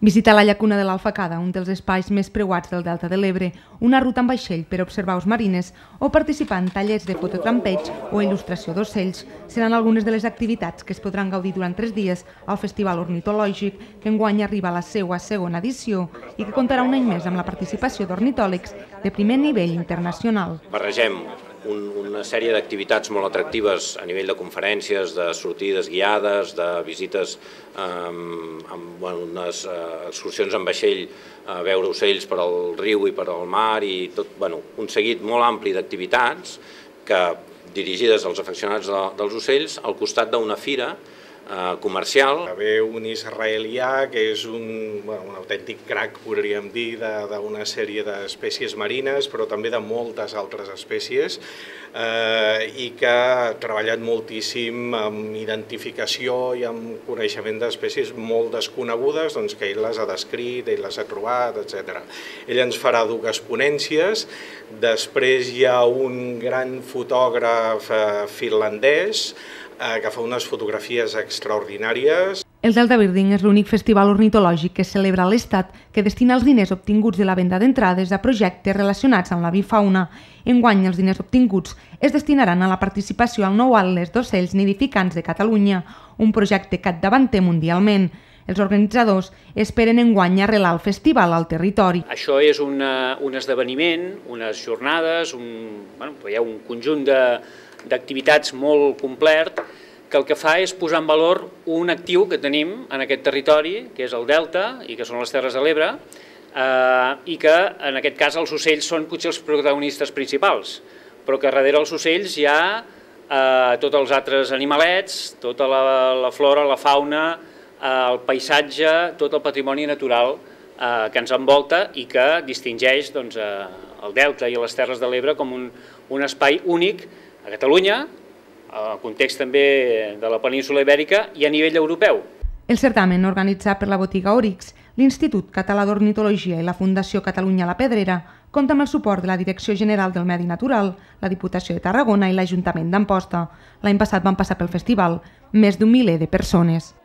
Visitar la llacuna de l'Alfacada, un dels espais més preuats del Delta de l'Ebre, una ruta amb vaixell per observar aus marines o participar en tallers de fototrampeig o il·lustració d'ocells seran algunes de les activitats que es podran gaudir durant 3 dies al Festival Ornitològic, que enguany arriba a la seva segona edició i que comptarà un any més amb la participació d'ornitòlegs de primer nivell internacional. Barregem una sèrie d'activitats molt atractives a nivell de conferències, de sortides guiades, de visites amb unes excursions en vaixell a veure ocells per al riu i per al mar i tot, un seguit molt ampli d'activitats dirigides als afeccionats dels ocells al costat d'una fira comercial. Ve un israelià que és un autèntic crac, podríem dir, d'una sèrie d'espècies marines, però també de moltes altres espècies, i que ha treballat moltíssim amb identificació i amb coneixement d'espècies molt desconegudes, que ell les ha descrit, ell les ha trobat, etc. Ell ens farà 2 ponències, després hi ha un gran fotògraf finlandès que fa unes fotografies extraordinàries. El Delta Birding és l'únic festival ornitològic que es celebra a l'Estat que destina els diners obtinguts de la venda d'entrades a projectes relacionats amb l'avifauna. Enguany, els diners obtinguts es destinaran a la participació al nou Atles d'Ocells Nidificants de Catalunya, un projecte capdavanter mundialment. Els organitzadors esperen enguany arrelar el festival al territori. Això és un esdeveniment, unes jornades, veieu, un conjunt d'activitats molt complet que el que fa és posar en valor un actiu que tenim en aquest territori, que és el Delta i que són les Terres de l'Ebre, i que en aquest cas els ocells són potser els protagonistes principals, però que darrere els ocells hi ha tots els altres animalets, tota la flora, la fauna, el paisatge, tot el patrimoni natural que ens envolta i que distingeix el Delta i les Terres de l'Ebre com un espai únic a Catalunya, al context també de la península Ibèrica i a nivell europeu. El certamen, organitzat per la botiga Oryx, l'Institut Català d'Ornitologia i la Fundació Catalunya La Pedrera, compta amb el suport de la Direcció General del Medi Natural, la Diputació de Tarragona i l'Ajuntament d'Amposta. L'any passat van passar pel festival més d'1 miler de persones.